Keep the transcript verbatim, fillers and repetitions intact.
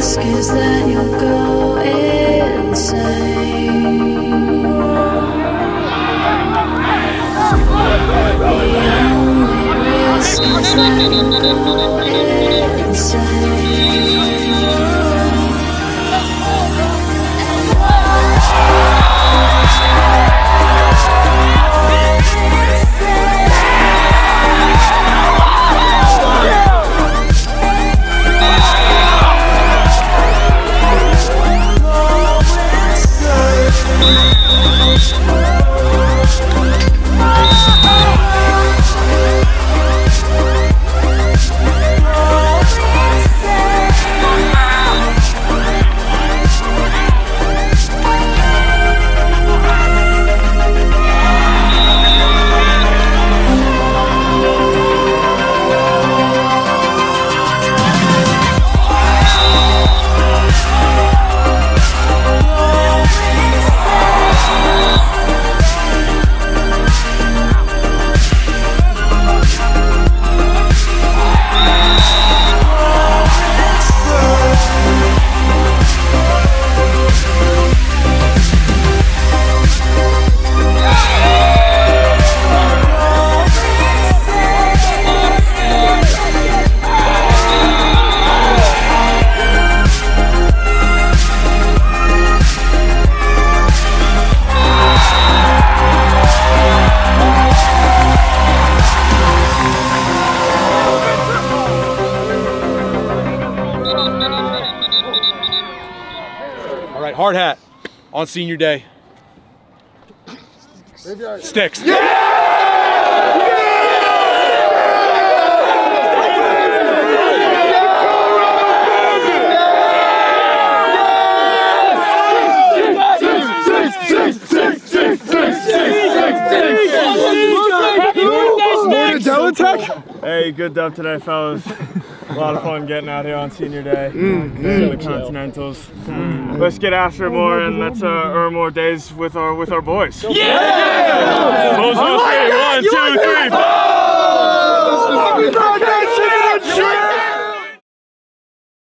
risk is that you'll go insane. The only risk is that you'll go insane. Hard hat on senior day. Sticks. Yeah! Hey, good dub today, fellas. A lot of fun getting out here on senior day. Mm, mm, the Continentals. Mm. Let's get after it more and let's uh, earn more days with our with our boys. Yeah!